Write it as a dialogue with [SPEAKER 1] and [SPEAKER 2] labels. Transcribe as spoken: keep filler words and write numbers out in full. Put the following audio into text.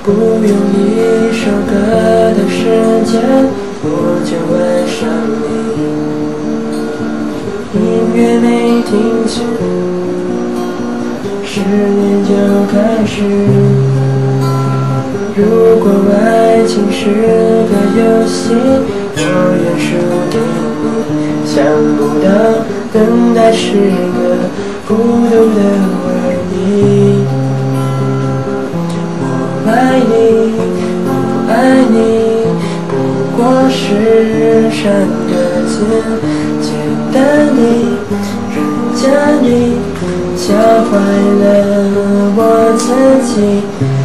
[SPEAKER 1] 不用一首歌的时间，我就爱上你。音乐没停止，十年就开始。如果爱情是个游戏，我愿输给你。想不到等待是个孤独的回忆。我爱你，不爱你，不过是三个字，简单你，人家你，教坏了我自己。